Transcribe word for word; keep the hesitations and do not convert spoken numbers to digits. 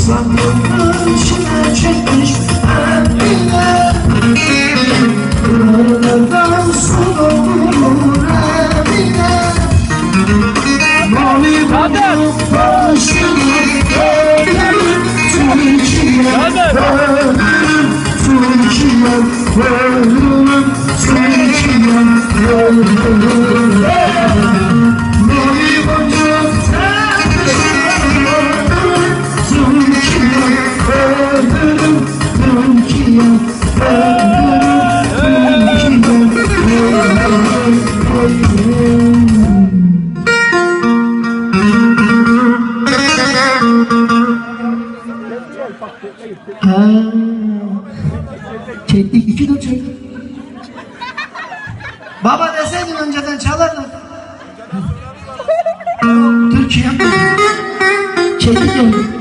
İstanbul'un içine çekmiş Emine. Kırlardan su doldurur Emine. Mavi buldum başını öldürüm Türkiye, öldürüm Türkiye, öldürüm Türkiye, öldürüm. Mavi buldum başını öldürüm Türkiye, öldürüm Türkiye, öldürüm Türkiye, öldürüm. Ha, çektik, iki dur çektik. Baba deseydin önceden çalardın. Türkiye çektik yani.